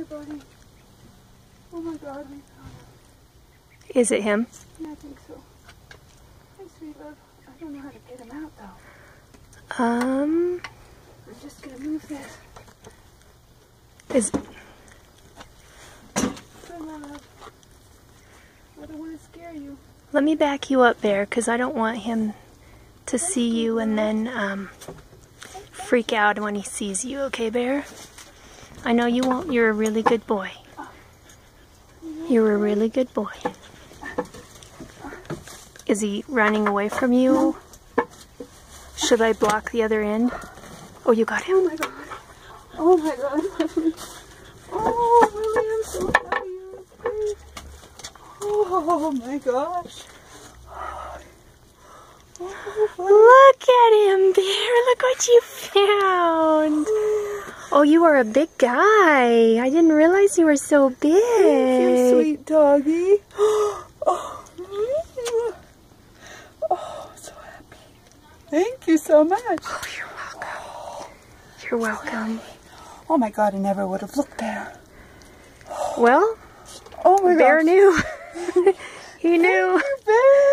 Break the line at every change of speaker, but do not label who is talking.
buddy. Oh my God, we found him.
Is it him?
Yeah, I think so. Hey, sweet love. I don't know how to get him out, though. We're just gonna move this. Hi, love. I don't want to scare you.
Let me back you up, Bear, because I don't want him to see you and then freak out when he sees you, okay, Bear? I know you won't. You're a really good boy. You're a really good boy. Is he running away from you? Should I block the other end? Oh, you got him.
Oh my God. Oh my God. Oh, Willie, I'm so happy you're safe. Oh my gosh.
Look at him, Bear. Look what you found. Oh, you are a big guy. I didn't realize you were so big.
Thank you, sweet doggy. Oh, I'm so happy. Thank you so much.
Oh, you're welcome. You're welcome.
Oh my God, I never would have looked there.
Well,
Oh my
Bear
gosh.
knew. He knew.
Bear.